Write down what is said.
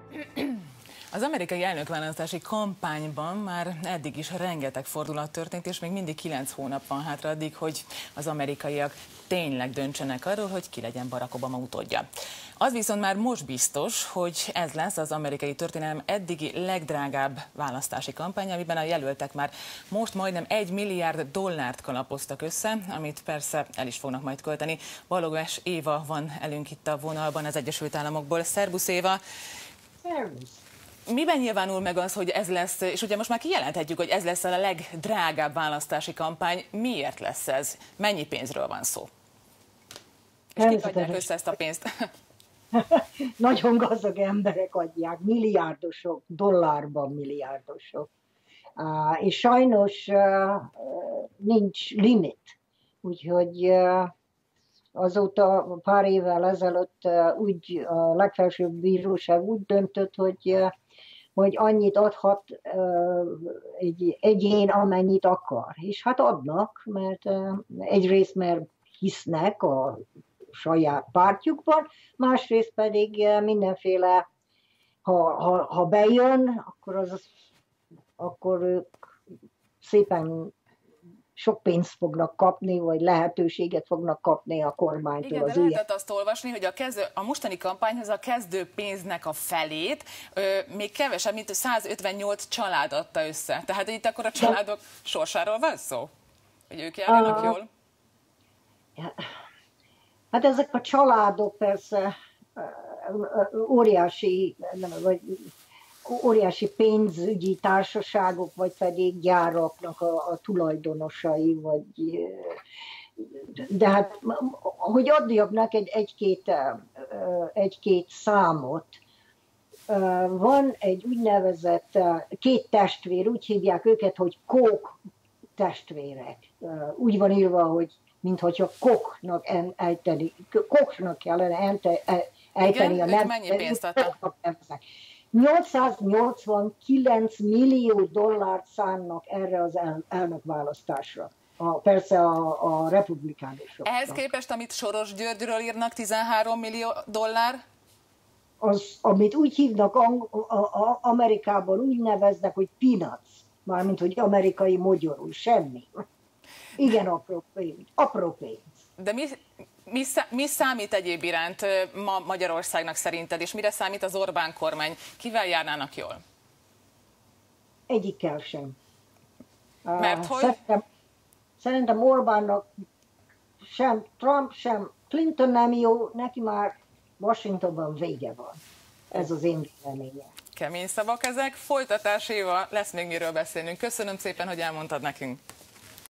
Az amerikai elnökválasztási kampányban már eddig is rengeteg fordulat történt, és még mindig 9 hónap van hátra addig, hogy az amerikaiak tényleg döntsenek arról, hogy ki legyen Barack Obama utódja. Az viszont már most biztos, hogy ez lesz az amerikai történelem eddigi legdrágább választási kampány, amiben a jelöltek már most majdnem $1 milliárd kalapoztak össze, amit persze el is fognak majd költeni. Balogás Éva van elünk itt a vonalban az Egyesült Államokból. Szerbusz Éva! Szervusz! Miben nyilvánul meg az, hogy ez lesz, és ugye most már kijelenthetjük, hogy ez lesz a legdrágább választási kampány. Miért lesz ez? Mennyi pénzről van szó? És kik adják össze ezt a pénzt? Nagyon gazdag emberek adják, milliárdosok, dollárban milliárdosok. És sajnos nincs limit. Úgyhogy azóta pár évvel ezelőtt úgy a legfelsőbb bíróság úgy döntött, hogy annyit adhat egy egyén, amennyit akar. És hát adnak, mert egyrészt mert hisznek a saját pártjukban, másrészt pedig mindenféle, ha bejön, akkor ők szépen sok pénzt fognak kapni, vagy lehetőséget fognak kapni a kormánytól. Igen, de lehetett azt olvasni, hogy a mostani kampányhoz a kezdő pénznek a felét még kevesebb, mint 158 család adta össze. Tehát itt akkor a családok sorsáról van szó? Hogy ők járnak jól? Hát ezek a családok persze óriási pénzügyi társaságok, vagy pedig gyáraknak a tulajdonosai, de hát, hogy adjak egy-két számot, van egy úgynevezett két testvér, úgy hívják őket, hogy Koch testvérek. Úgy van írva, hogy mintha Kochnak kellene ejteni a nevet. Mennyi pénzt adtak? 889 millió dollárt szánnak erre az elnökválasztásra. Persze a republikánusok. Ehhez képest, amit Soros Györgyről írnak, 13 millió dollár? Amit úgy hívnak Amerikában, úgy neveznek, hogy peanuts. Mármint, hogy amerikai mogyorul, semmi. Igen, apró pénz. De mi számít egyéb iránt ma Magyarországnak szerinted, és mire számít az Orbán kormány? Kivel járnának jól? Egyikkel sem. Mert hogy? Szerintem Orbánnak sem Trump, sem Clinton nem jó, neki már Washingtonban vége van. Ez az én véleményem. Kemény szavak ezek. Folytatáséval lesz még miről beszélnünk. Köszönöm szépen, hogy elmondtad nekünk.